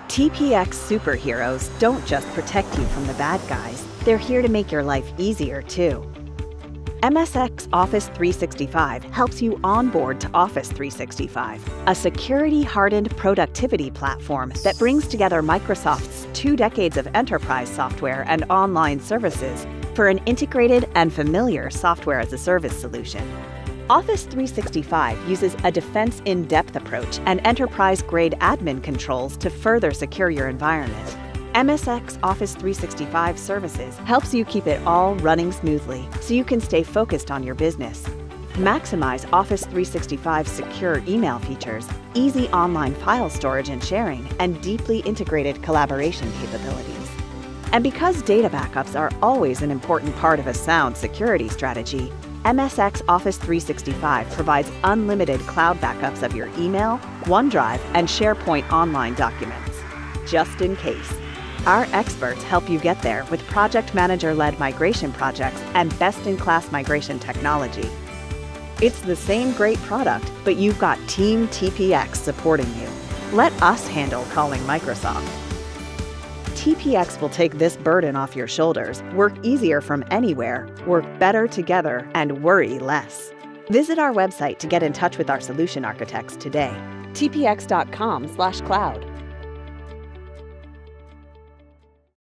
TPX superheroes don't just protect you from the bad guys, they're here to make your life easier too. MSX Office 365 helps you onboard to Office 365, a security-hardened productivity platform that brings together Microsoft's 2 decades of enterprise software and online services for an integrated and familiar software-as-a-service solution. Office 365 uses a defense in-depth approach and enterprise-grade admin controls to further secure your environment. MSX Office 365 Services helps you keep it all running smoothly so you can stay focused on your business. Maximize Office 365's secure email features, easy online file storage and sharing, and deeply integrated collaboration capabilities. And because data backups are always an important part of a sound security strategy, MSX Office 365 provides unlimited cloud backups of your email, OneDrive, and SharePoint online documents, just in case. Our experts help you get there with project manager-led migration projects and best-in-class migration technology. It's the same great product, but you've got Team TPX supporting you. Let us handle calling Microsoft. TPX will take this burden off your shoulders, work easier from anywhere, work better together, and worry less. Visit our website to get in touch with our solution architects today. tpx.com/cloud.